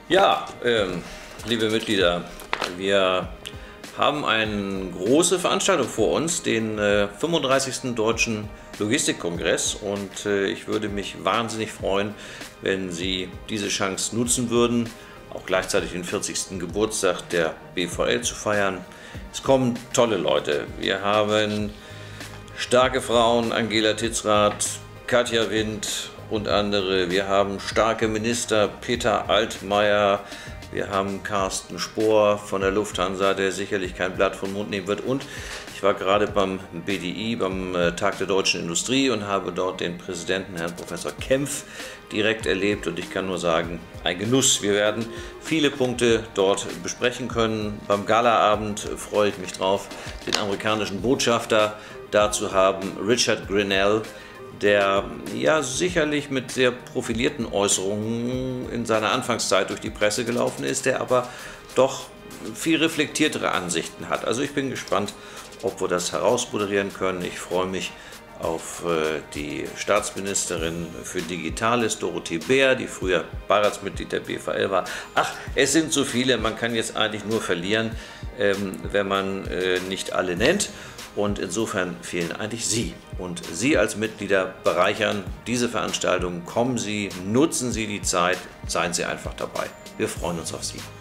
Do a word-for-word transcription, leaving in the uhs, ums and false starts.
Ja, ähm, liebe Mitglieder, wir haben eine große Veranstaltung vor uns, den äh, fünfunddreißigsten Deutschen Logistikkongress, und äh, ich würde mich wahnsinnig freuen, wenn Sie diese Chance nutzen würden, auch gleichzeitig den vierzigsten Geburtstag der B V L zu feiern. Es kommen tolle Leute. Wir haben starke Frauen, Angela Titzrath, Katja Wind und andere. Wir haben starke Minister, Peter Altmaier. Wir haben Carsten Spohr von der Lufthansa, der sicherlich kein Blatt vom Mund nehmen wird. Und ich war gerade beim B D I, beim Tag der Deutschen Industrie, und habe dort den Präsidenten, Herrn Professor Kempf, direkt erlebt. Und ich kann nur sagen, ein Genuss. Wir werden viele Punkte dort besprechen können. Beim Galaabend freue ich mich drauf, den amerikanischen Botschafter da zu haben, Richard Grenell, der ja sicherlich mit sehr profilierten Äußerungen in seiner Anfangszeit durch die Presse gelaufen ist, der aber doch viel reflektiertere Ansichten hat. Also ich bin gespannt, ob wir das herausmoderieren können. Ich freue mich auf äh, die Staatsministerin für Digitales, Dorothee Bär, die früher Beiratsmitglied der B V L war. Ach, es sind so viele, man kann jetzt eigentlich nur verlieren, ähm, wenn man äh, nicht alle nennt. Und insofern fehlen eigentlich Sie. Und Sie als Mitglieder bereichern diese Veranstaltung. Kommen Sie, nutzen Sie die Zeit, seien Sie einfach dabei. Wir freuen uns auf Sie.